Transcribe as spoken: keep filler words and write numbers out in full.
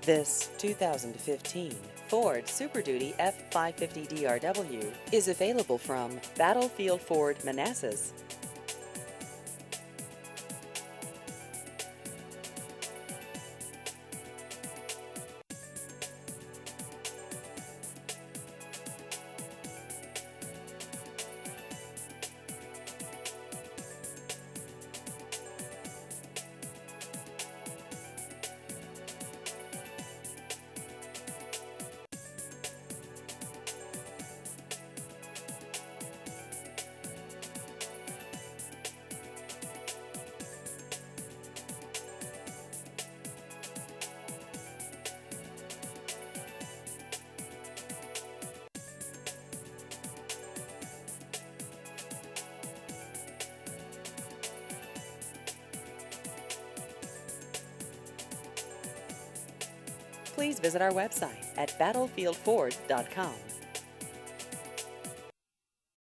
This two thousand fifteen Ford Super Duty F five fifty D R W is available from Battlefield Ford Manassas. Please visit our website at battlefield ford dot com.